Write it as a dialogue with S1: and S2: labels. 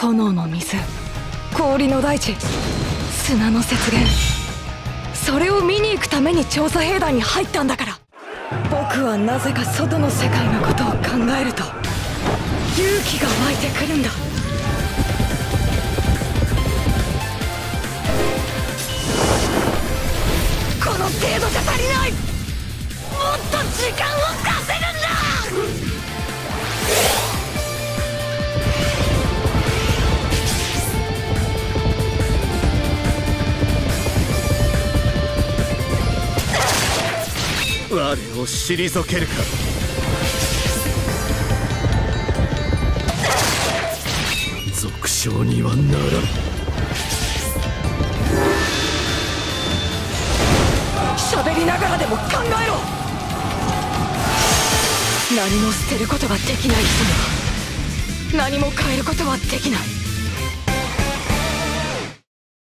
S1: 炎の水、氷の大地、砂の雪原、それを見に行くために調査兵団に入ったんだから。僕はなぜか外の世界のことを考えると勇気が湧いてくるんだ。この程度じゃ足りない。もっと時間を稼ぐんだ。
S2: 我を退けるか。俗称にはならん。
S1: 喋りながらでも考えろ。何も捨てることができない人には何も変えることはできない。